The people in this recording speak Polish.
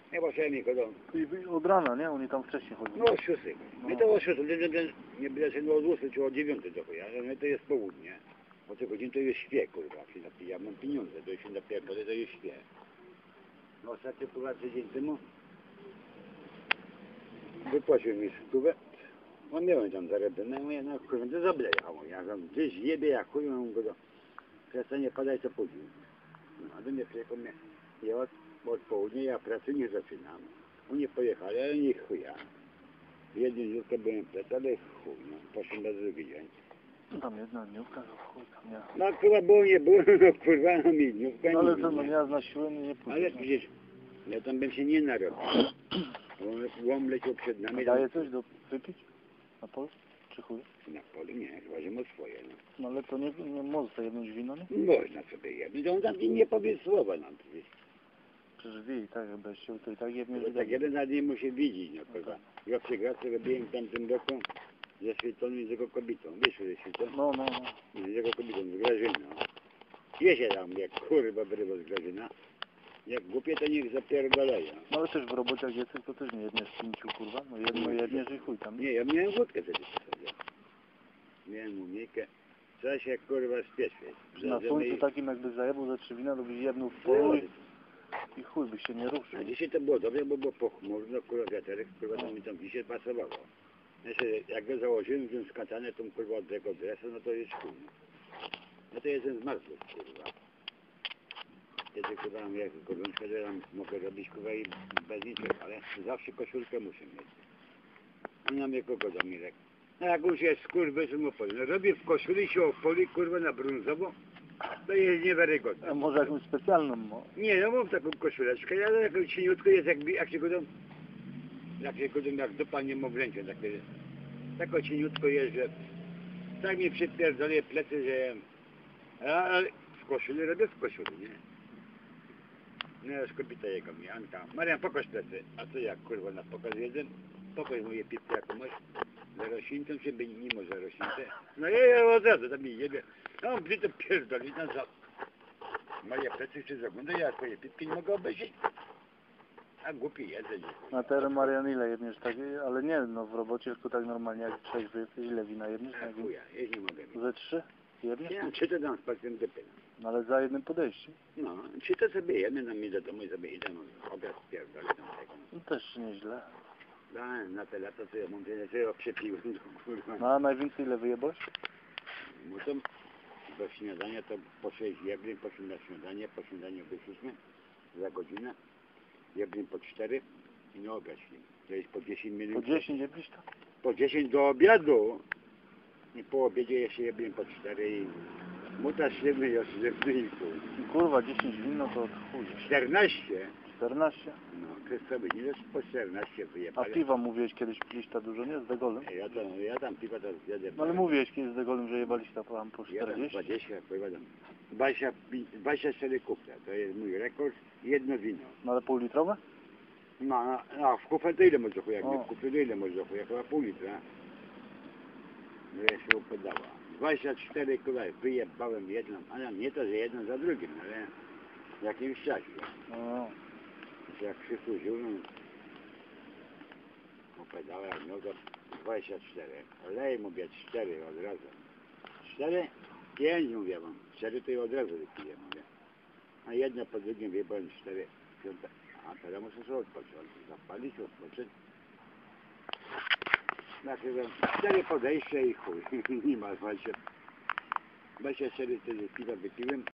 Chyba się mi chodzą. I od rana, nie? Oni tam wcześniej chodzą. No o 6. My to o 6, nie byle się od 8 czy o 9 do chuja, ale to jest południe. O tej godzinie to już śpię, kurwa, jak się napija. Ja mam pieniądze, to już się napierdolę, to już śpię. No ostatnio, kurwa, tydzień temu wypłacił mi stówę. No miałem tam zarobione, mówię, no kurwa, to zablejało. Ja tam gdzieś jebie, jak chuj, mam go do... Przestanie padać, to później. No, a do mnie przyjechał mnie. Ja od południa ja pracy nie zaczynam. Oni pojechali, ale nie chuja. Jednym dniówkę byłem w pracy, ale chuj, no. Poszłem na drugi dzień. Tam jedna dniówka, no chuj tam ja. No kurwa, było nie było, no kurwa, no mi dniówka No ale nie co, no nie. ja na siłę nie pójdę. Ale przecież, ja tam bym się nie narobił. Łom leciał przed nami. Daje coś do wypić? Na polu? Czy chuj? Na polu nie, chyba, że ma swoje, no. No ale to nie można jednąć wino, nie? Można sobie jedno, on tam nie powie słowa nam przecież. Przecież wie i tak, jakbyś się to i tak jednie Bo tak jeden na nie musi widzieć, no kurwa. Ja przegracę robiłem w tamtym roku ze świetloną i z jego kobietą. Wiesz, ze świetloną? No. Z jego kobietą, z Grażyną. Wie się tam, jak kurwa brywa z Grażyna. Jak głupie, to niech zapierdalają. No ale też w robocie jak jesteś, to też nie jedniesz z 5, kurwa. No jedno jedniesz i chuj tam. Nie, ja miałem wódkę wtedy w sobie. Miałem umiejkę. Trzeba się kurwa spieszyć. Na słońcu takim jakby zajebał ze 3 wina, to byś jedną w polu i chuj byś się nie ruszył. A dzisiaj to było dobrze, bo było pochmurno, kurwa wiaterek, kurwa to mi tam dzisiaj pasowało. Znaczy, jak go założyłem, wziąłem skatane tą kurwa od tego dresu, no to jest chuj. No to jestem zmartwy, kurwa. Kiedy kurwa mam jak gorączkę, to ja mogę robić kurwa i bez niczego, ale zawsze koszulkę muszę mieć. No mnie kogo do Mirek. No jak już jest kurwa, że mu powiem. No robię w koszuli się opoli kurwa na brązowo, to jest niewiarygodne. A może jakąś specjalną, no. Nie, no mam taką koszuleczkę, ja taką cieniutko jest jak się godą, jak dupa niemowlęcia, takie, taką cieniutko jest, że tak mi przypierdolę plecy, że ale w koszuli robię w koszuli, nie? No już kobieta jego mi, Anka, Marian, pokaż plecy, a co jak kurwa na pokaz jeden, pokaż moje pipki jaką masz, zarośniętą się by nie może zarośnięte, no ja od razu tam mi jebie, no on przy to pierdoli, no za... Moje plecy się zagląda, ja twoje pipki nie mogę obejrzeć. A głupi jedzeń. Na teren Marian ile jedniesz takie, ale nie, no w robocie tylko tak normalnie jak trzeźwy jesteś, ile wina jedniesz? A chuja, ja nie mogę mieć. Ze 3? Jedniesz? Ja czy to dam z pasem do pyna. No ale za jednym podejściem. No, czy to sobie jedno na mnie do domu i sobie idę, no, obiad pierdolę tam tego. No też nieźle. Da, na te lata to ja mam tyle, że ja przepiłem, to kurwa. No a najwięcej ile wyjebałeś? No to do śniadania to po 6 jeblin, poszłem na śniadanie, po śniadaniu wyszliśmy za godzinę, jeblin po 4 i na obiad szli. To jest po 10 minut. Po 10 jebliś to? Po 10 do obiadu. I po obiedzie jeszcze jeblin po 4 i muta ślewny i oślewny i chuj. Kurwa, 10 win, no to od chuj. 14. 14? No, Krystowy, nie jest po 14 A wyjebali. piwa mówiłeś kiedyś piliś ta dużo, nie? Z degolem? Ja tam piwa to zjadę. No ale mówiłeś kiedyś z degolem, że jebaliście tam po Ja tam 40? 20, powiadam. 24 kufle, to jest mój rekord. Jedno wino. No ale pół litrowe? No, a w kufle to ile może chuj? Jak nie O. w kufle to ile może chuj? Chyba pół litra. No ja się upodała. 24 kule wyjebałem jedną, ale nie to, że jedną za drugim, ale w jakimś czasie. No. Jak przysłużył, no, upodałem, no to 24. Olej mówię 4 od razu. 4? 5 mówię wam. 4 to ja od razu wypiję, mówię. A jedno po drugim wyjebałem 4. Piąte. A teraz muszę sobie odpocząć. Zapalić, odpocząć. Znaczy, 4 podejścia i chuj. Nie ma 24 wtedy piwa wypiłem.